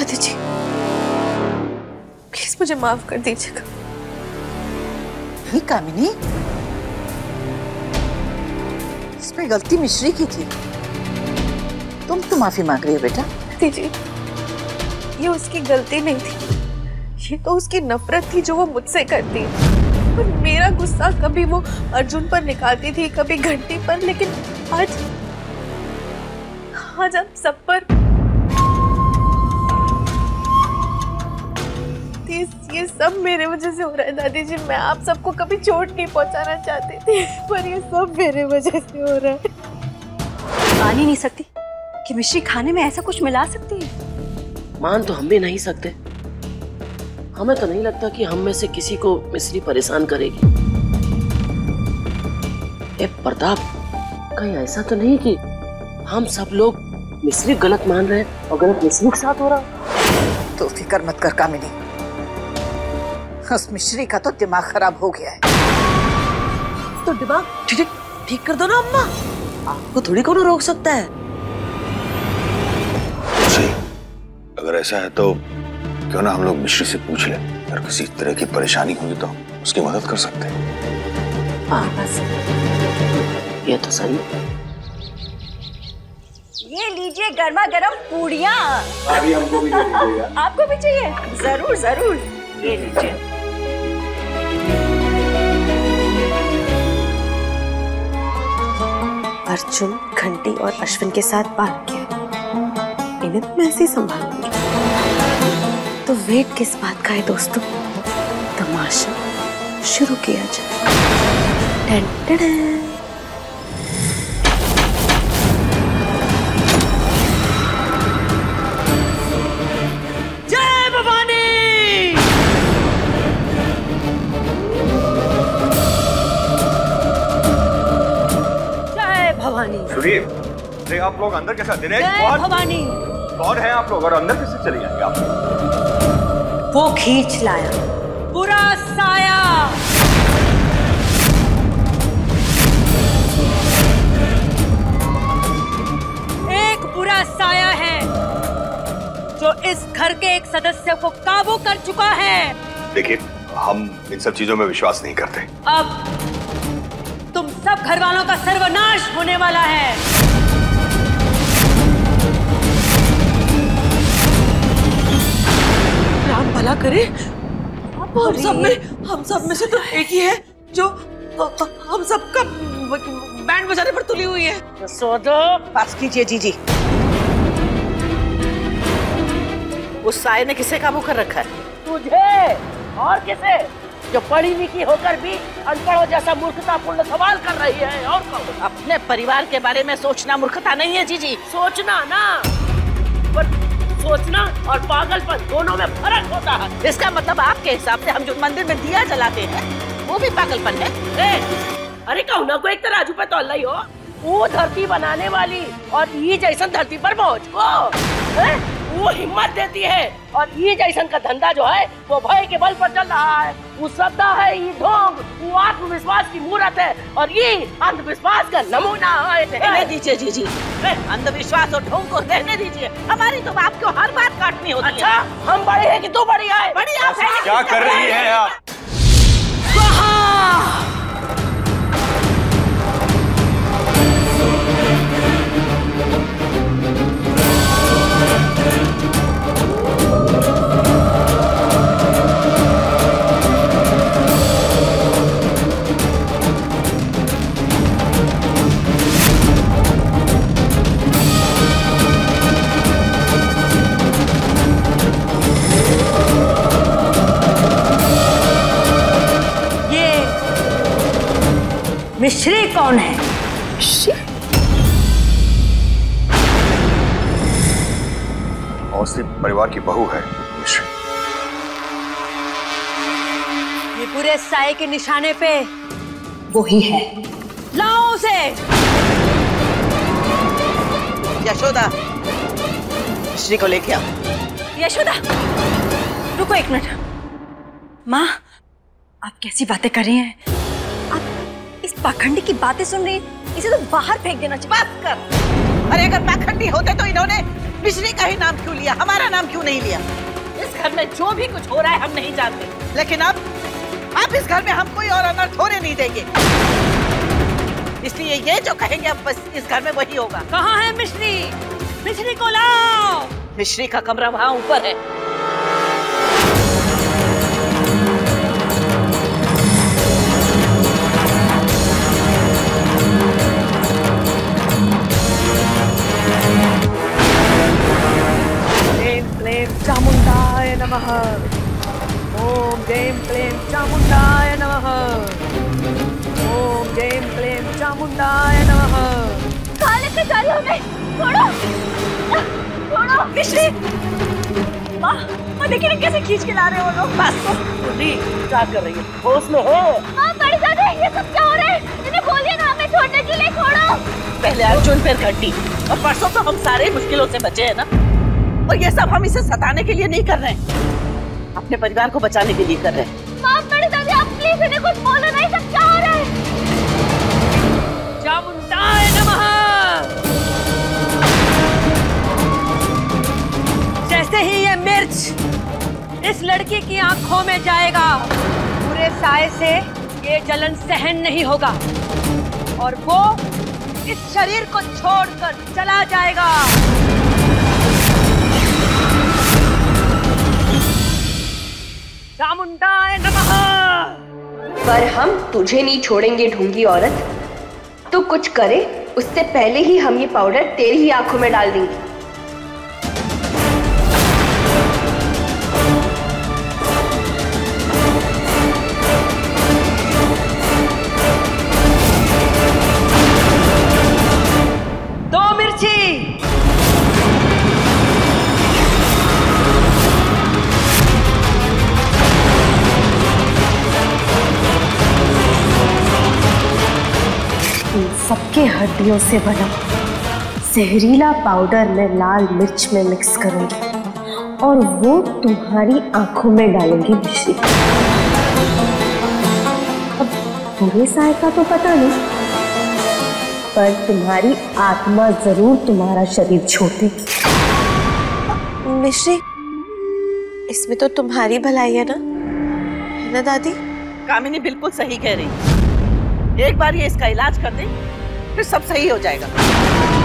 दादी जी प्लीज मुझे माफ कर दीजिएगा। नहीं कामिनी, इसमें गलती मिश्री की थी। तुम तो माफी मांग रही हो बेटा। दादी जी ये उसकी गलती नहीं थी, ये तो उसकी नफरत थी जो वो मुझसे करती है। और मेरा गुस्सा कभी वो अर्जुन पर निकालती थी, कभी घंटी पर, लेकिन आज हम सब पर। ये सब मेरे वजह से हो रहा है दादी जी। मैं आप सबको कभी चोट नहीं पहुंचाना चाहती थी, पर ये सब मेरे वजह से हो रहा है। मान ही नहीं सकती कि मिश्री खाने में ऐसा कुछ मिला सकती है। मान तो हम भी नहीं सकते। हमें तो नहीं लगता कि हम में से किसी को मिश्री परेशान करेगी। ए प्रताप, कहीं ऐसा तो नहीं कि हम सब लोग मिश्री गलत मान रहे हैं और गलत मिश्री के साथ हो रहा? तो फिक्र मत कर कामिनी, उस मिश्री का तो दिमाग खराब हो गया है। तो दिमाग ठीक कर दो ना अम्मा, आपको थोड़ी कौन रोक सकता है। सही, अगर ऐसा है तो क्यों ना हम लोग मिश्री से पूछ लें, अगर किसी तरह की परेशानी हुई तो उसकी मदद कर सकते हैं। हाँ बस ये तो सही। ये लीजिए गर्मा गर्म पूड़ियाँ। अभी हमको भी दे दीजिएगा। आपको भी चाहिए? जरूर जरूर, ये लीजिए। अर्जुन, घंटी और अश्विन के साथ बात किया, इन्हें तो मैं ऐसे ही संभालूंगी। तो वेट किस बात का है दोस्तों, तमाशा शुरू किया जाए। टन टन। जय भवानी। जय भवानी। सुधीर, अरे आप लोग अंदर कैसे आते हैं? जय भवानी। कौन है आप लोग और अंदर कैसे चले जाएंगे आप? वो खींच लाया बुरा साया। एक बुरा साया है जो इस घर के एक सदस्य को काबू कर चुका है। देखिए, हम इन सब चीजों में विश्वास नहीं करते। अब तुम सब घर वालों का सर्वनाश होने वाला है। राम भला करे, हम सब में से तो एक ही है जो हम सबका बैंड बजाने पर तुली हुई है। सोदो पास कीजिए जीजी। उस साये ने किसे काबू कर रखा है? तुझे और किसे, जो पढ़ी लिखी होकर भी अनपढ़ों जैसा मूर्खतापूर्ण सवाल कर रही है। और कौन? अपने परिवार के बारे में सोचना मूर्खता नहीं है जीजी। सोचना ना, पर सोचना और पागलपन दोनों में फर्क होता है। इसका मतलब आपके हिसाब से हम जो मंदिर में दिया जलाते हैं वो भी पागलपन है? अरे कहूना को एक तराजू पे तोल रही हो। वो धरती बनाने वाली और ये जैसन धरती पर पहुँच वो हिम्मत देती है, और ये जैसन का धंधा जो है वो भय के बल पर चल रहा है। वो श्रद्धा है, ये ढोंग, वो आत्मविश्वास की मूर्त है, और ये अंधविश्वास का नमूना है। रहने दीजिए जीजी, अंधविश्वास और ढोंग को रहने दीजिए। हमारी तो आपको हर बात काटनी होती है। अच्छा, हम बड़े हैं कि तू बड़ी है? बड़ी आप है। क्या कर रही है आप? मिश्री कौन है? औसी परिवार की बहू है मिश्री। ये बुरे साये के निशाने पे वो ही है। लाओ उसे। यशोदा, मिश्री को लेके आओ। यशोदा, रुको एक मिनट। माँ, आप कैसी बातें कर रही हैं? आप इस पाखंडी की बातें सुन रही हैं? इसे तो बाहर फेंक देना चाहिए। बस कर। अरे अगर पाखंडी होते तो इन्होंने मिश्री का ही नाम क्यों लिया, हमारा नाम क्यों नहीं लिया? इस घर में जो भी कुछ हो रहा है हम नहीं जानते, लेकिन अब इस घर में हम कोई और अनर्थ होने नहीं देंगे। इसलिए ये जो कहेंगे अब बस इस घर में वही होगा। कहाँ है मिश्री? मिश्री को लाओ। मिश्री का कमरा वहाँ ऊपर है। चामुंडाय नमः। ओम जैम क्लीम चामुंडाय नमः। ओम जैम क्लीम चामुंडाय नमः। कहाँ लेके जा रही हो हमें? छोड़ो, छोड़ो। मिश्री, माँ देखिए ना कैसे खींच के ला रहे हो लोग। बस क्या कर रही है? होश में है? माँ बड़ी ज्यादा ये सब क्या हो रहा है? इन्हें बोलिए ना हमें छोड़ने के लिए। छोड़ो। पहले अर्जुन फिर घंटी, और परसों तो हम सारे मुश्किलों से बचे हैं ना। और ये सब हम इसे सताने के लिए नहीं कर रहे हैं, अपने परिवार को बचाने के लिए कर रहे हैं। माँ बड़ी दादी आप प्लीज इन्हें कुछ बोलो नहीं, सब क्या हो रहा है? चामुंडाय नमः। जैसे ही ये मिर्च इस लड़की की आंखों में जाएगा, पूरे साए से ये जलन सहन नहीं होगा और वो इस शरीर को छोड़कर चला जाएगा। चामुंडाय नमः। पर हम तुझे नहीं छोड़ेंगे ढूंगी औरत। तू कुछ करे उससे पहले ही हम ये पाउडर तेरी ही आंखों में डाल देंगे। दो मिर्ची। सबके हड्डियों से बना जहरीला पाउडर मैं लाल मिर्च में मिक्स करूंगी और वो तुम्हारी आंखों में डालूंगी मिश्री। अब पूरे साय का तो पता नहीं, पर तुम्हारी आत्मा जरूर तुम्हारा शरीर छोड़ेगी। मिश्री, इसमें तो तुम्हारी भलाई है ना दादी? कामिनी बिल्कुल सही कह रही है। एक बार ये इसका इलाज कर दे, फिर सब सही हो जाएगा।